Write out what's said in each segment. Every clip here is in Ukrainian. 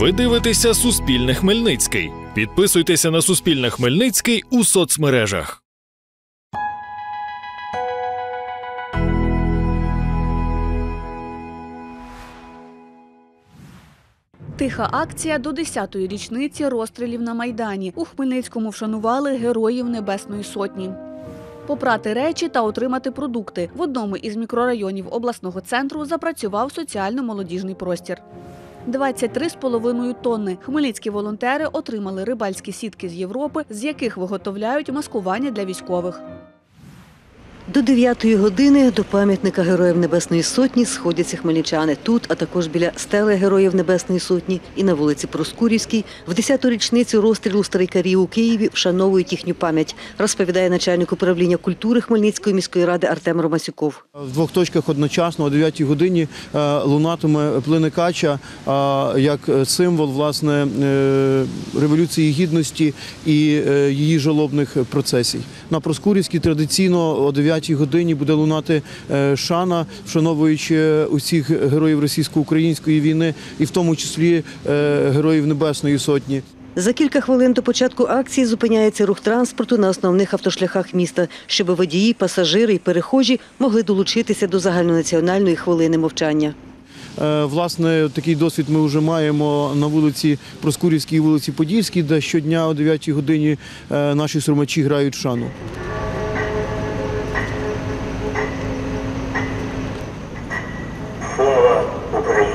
Ви дивитеся «Суспільне Хмельницький». Підписуйтеся на «Суспільне Хмельницький» у соцмережах. Тиха акція до 10-ї річниці розстрілів на Майдані. У Хмельницькому вшанували Героїв Небесної Сотні. Попрати речі та отримати продукти. В одному із мікрорайонів обласного центру запрацював соціально-молодіжний простір. 23,5 тонни. Хмельницькі волонтери отримали рибальські сітки з Європи, з яких виготовляють маскування для військових. До 9-ї години до пам'ятника Героїв Небесної Сотні сходяться хмельничани. Тут, а також біля стели Героїв Небесної Сотні і на вулиці Проскурівській, в 10-ту річницю розстрілу страйкарів у Києві вшановують їхню пам'ять, розповідає начальник управління культури Хмельницької міської ради Артем Ромасюков. В двох точках одночасно о 9-й годині лунатиме Плине Кача як символ, власне, Революції Гідності і її жалобних процесій. На Проскурівській традиційно о 9-й годині буде лунати шана, вшановуючи усіх героїв російсько-української війни і в тому числі Героїв Небесної Сотні. За кілька хвилин до початку акції зупиняється рух транспорту на основних автошляхах міста, щоб водії, пасажири і перехожі могли долучитися до загальнонаціональної хвилини мовчання. Власне, такий досвід ми вже маємо на вулиці Проскурівській і вулиці Подільській, де щодня о 9-й годині наші сурмачі грають шану. Слава Україні!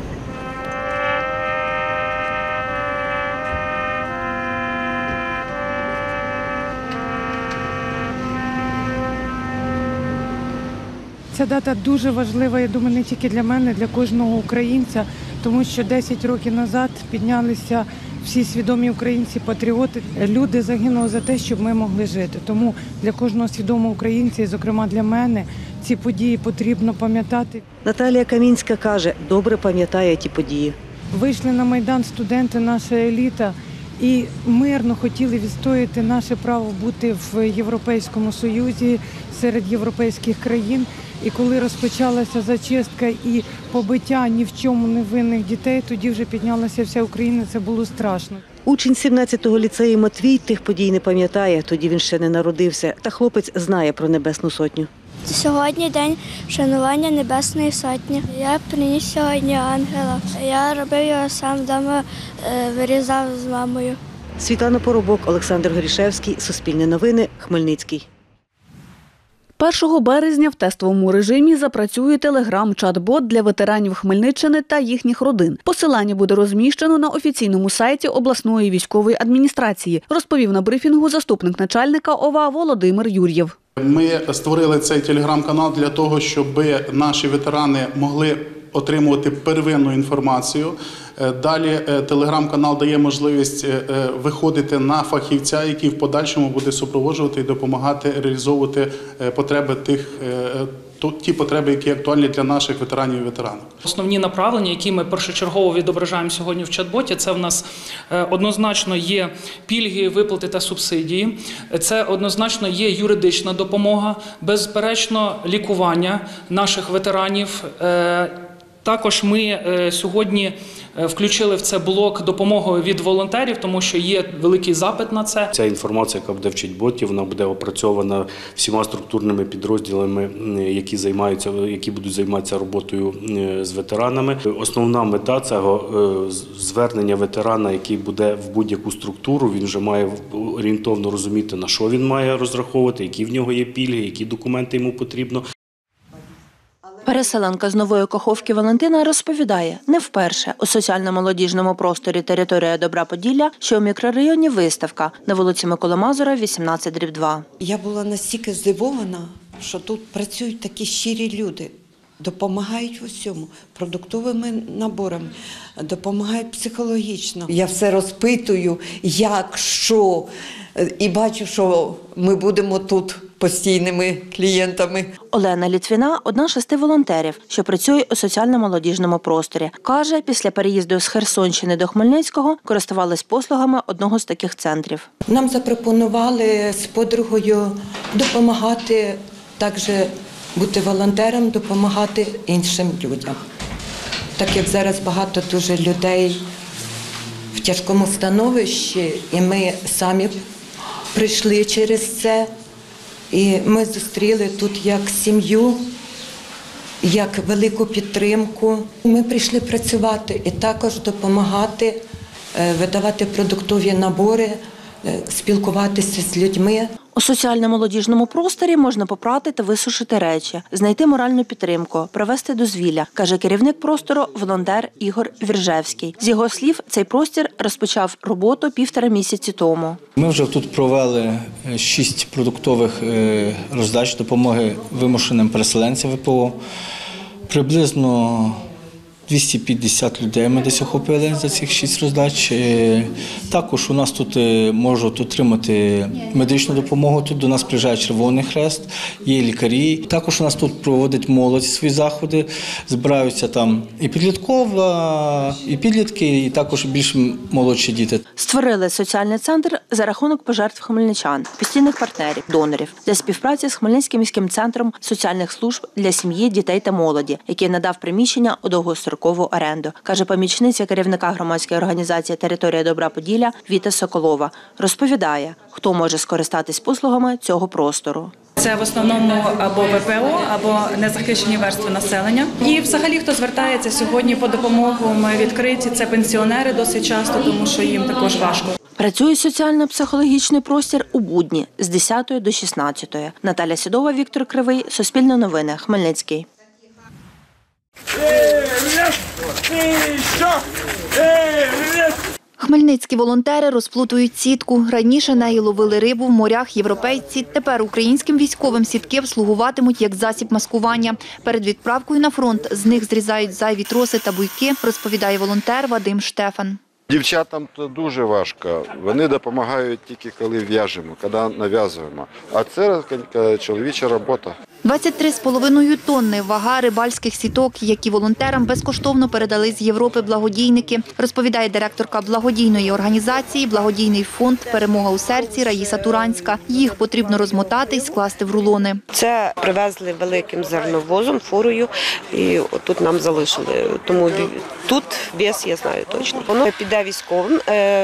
Ця дата дуже важлива, я думаю, не тільки для мене, для кожного українця, тому що 10 років назад піднялися всі свідомі українці-патріоти. Люди загинули за те, щоб ми могли жити. Тому для кожного свідомого українця, і зокрема для мене, ці події потрібно пам'ятати. Наталія Камінська каже, добре пам'ятає ті події. Вийшли на Майдан студенти, наша еліта, і мирно хотіли відстояти наше право бути в Європейському Союзі, серед європейських країн. І коли розпочалася зачистка і побиття ні в чому не винних дітей, тоді вже піднялася вся Україна, це було страшно. Учень 17-го ліцею Матвій тих подій не пам'ятає, тоді він ще не народився. Та хлопець знає про Небесну Сотню. Сьогодні день вшанування Небесної Сотні. Я приніс сьогодні ангела. Я робив його сам вдома, вирізав з мамою. Світлана Поробок, Олександр Горішевський, Суспільне новини, Хмельницький. 1 березня в тестовому режимі запрацює телеграм-чат-бот для ветеранів Хмельниччини та їхніх родин. Посилання буде розміщено на офіційному сайті обласної військової адміністрації, розповів на брифінгу заступник начальника ОВА Володимир Юр'єв. Ми створили цей телеграм-канал для того, щоб наші ветерани могли отримувати первинну інформацію. Далі телеграм-канал дає можливість виходити на фахівця, який в подальшому буде супроводжувати і допомагати реалізовувати потреби ті потреби, які актуальні для наших ветеранів і ветеранок. Основні направлення, які ми першочергово відображаємо сьогодні в чат-боті, це в нас однозначно є пільги, виплати та субсидії, це однозначно є юридична допомога, безперечно лікування наших ветеранів. Також ми сьогодні включили в це блок допомоги від волонтерів, тому що є великий запит на це. Ця інформація, яка буде в чат-боті, вона буде опрацьована всіма структурними підрозділами, які будуть займатися роботою з ветеранами. Основна мета цього звернення ветерана, який буде в будь-яку структуру, він вже має орієнтовно розуміти, на що він має розраховувати, які в нього є пільги, які документи йому потрібно. Переселенка з Нової Каховки Валентина розповідає, не вперше у соціально-молодіжному просторі «Територія Добра Поділля», що у мікрорайоні виставка на вулиці Миколи Мазура, 18/2. Я була настільки здивована, що тут працюють такі щирі люди, допомагають в усьому, продуктовими наборами, допомагають психологічно. Я все розпитую, як, що, і бачу, що ми будемо тут постійними клієнтами. Олена Літвіна – одна з 6 волонтерів, що працює у соціально-молодіжному просторі. Каже, після переїзду з Херсонщини до Хмельницького користувалась послугами одного з таких центрів. Нам запропонували з подругою допомагати, також бути волонтером, допомагати іншим людям. Так як зараз багато дуже людей в тяжкому становищі, і ми самі прийшли через це. І ми зустріли тут як сім'ю, як велику підтримку. Ми прийшли працювати і також допомагати, видавати продуктові набори, спілкуватися з людьми. У соціально-молодіжному просторі можна попрати та висушити речі, знайти моральну підтримку, провести дозвілля, каже керівник простору, волонтер Ігор Віржевський. З його слів, цей простір розпочав роботу 1,5 місяці тому. Ми вже тут провели 6 продуктових роздач допомоги вимушеним переселенцям ВПО. Приблизно 250 людей ми десь охопили за цих 6 роздач. Також у нас тут можуть отримати медичну допомогу. Тут до нас приїжджає Червоний Хрест, є лікарі. Також у нас тут проводять молодь свої заходи. Збираються там і підліткова, і підлітки, і також більш молодші діти. Створили соціальний центр за рахунок пожертв хмельничан, постійних партнерів, донорів для співпраці з Хмельницьким міським центром соціальних служб для сім'ї, дітей та молоді, який надав приміщення у довгострокову оренду, каже помічниця керівника громадської організації «Територія добра Поділля» Віта Соколова. Розповідає, хто може скористатись послугами цього простору. Це в основному або ВПО, або незахищені верстви населення. І взагалі, хто звертається сьогодні по допомогу, ми відкриті. Це пенсіонери досить часто, тому що їм також важко. Працює соціально-психологічний простір у будні з 10 до 16. Наталя Сідова, Віктор Кривий, Суспільне новини, Хмельницький. Хмельницькі волонтери розплутують сітку. Раніше нею ловили рибу в морях європейці. Тепер українським військовим сітки слугуватимуть як засіб маскування. Перед відправкою на фронт з них зрізають зайві троси та буйки, розповідає волонтер Вадим Штефан. Дівчатам то дуже важко. Вони допомагають тільки коли в'яжемо, коли нав'язуємо. А це чоловіча робота. 23,5 тонни вага рибальських сіток, які волонтерам безкоштовно передали з Європи благодійники, розповідає директорка благодійної організації «Благодійний фонд «Перемога у серці» Раїса Туранська. Їх потрібно розмотати і скласти в рулони. Це привезли великим зерновозом, фурою, і тут нам залишили. Тому тут вес, я знаю точно. Воно піде військовим,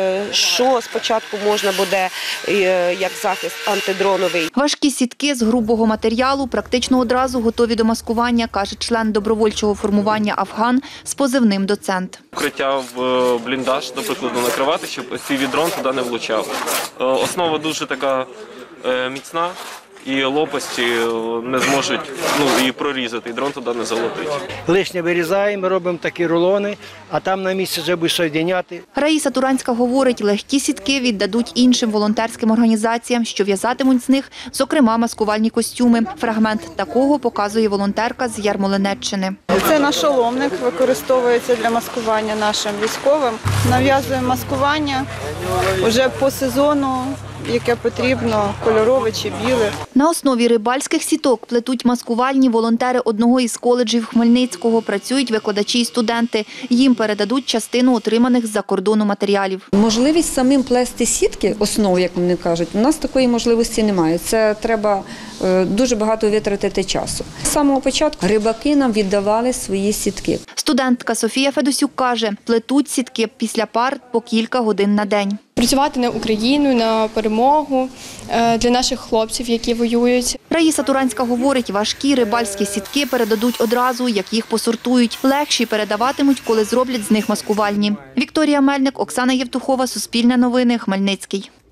що спочатку можна буде як захист антидроновий. Важкі сітки з грубого матеріалу практично одразу готові до маскування, каже член добровольчого формування «Афган» з позивним «Доцент». Укриття в бліндаж, до прикладу, накривати, щоб FPV-дрон туди не влучав. Основа дуже така міцна. І лопасті не зможуть і прорізати, і дрон туди не залетить. Лишнє вирізаємо, робимо такі рулони, а там на місці вже будуть соєдиняти. Раїса Туранська говорить, легкі сітки віддадуть іншим волонтерським організаціям, що в'язатимуть з них, зокрема, маскувальні костюми. Фрагмент такого показує волонтерка з Ярмолинеччини. Це нашоломник, використовується для маскування нашим військовим. Нав'язуємо маскування вже по сезону, яке потрібно, кольорове чи біле. На основі рибальських сіток плетуть маскувальні волонтери одного із коледжів Хмельницького. Працюють викладачі і студенти. Їм передадуть частину отриманих з-за кордону матеріалів. Можливість самим плести сітки, основу, як вони кажуть, у нас такої можливості немає. Це треба дуже багато витратити часу. З самого початку рибаки нам віддавали свої сітки. Студентка Софія Федосюк каже, плетуть сітки після пар по кілька годин на день. Працювати на Україну, на перемогу для наших хлопців, які воюють. Раїса Туранська говорить, важкі рибальські сітки передадуть одразу, як їх посортують. Легші передаватимуть, коли зроблять з них маскувальні. Вікторія Мельник, Оксана Євтухова, Суспільне новини, Хмельницький.